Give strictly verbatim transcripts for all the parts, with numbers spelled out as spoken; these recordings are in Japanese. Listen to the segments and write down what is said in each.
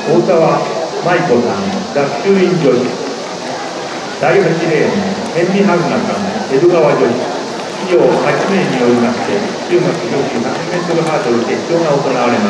大沢舞子さん、学習院女子。だいはちレーン、辺見春菜さん、江戸川女子。以上はち名によりまして、中学女子 ひゃくメートル ハードル決勝が行われます。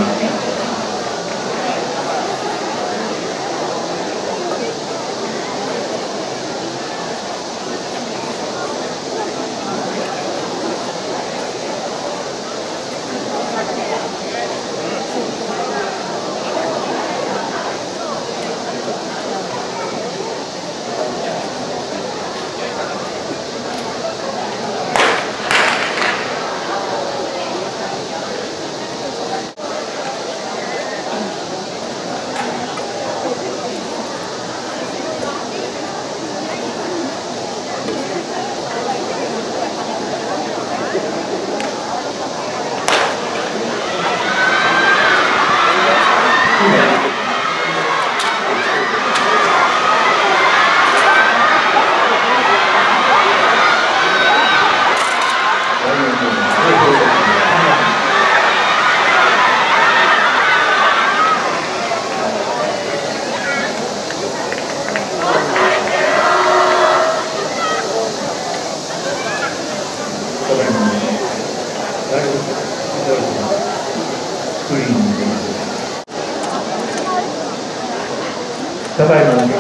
ただいまの